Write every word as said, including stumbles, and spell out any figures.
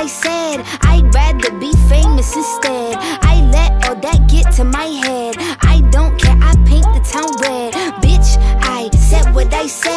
I said. I'd rather be famous instead. I let all that get to my head. I don't care, I paint the town red. Bitch, I said what I said.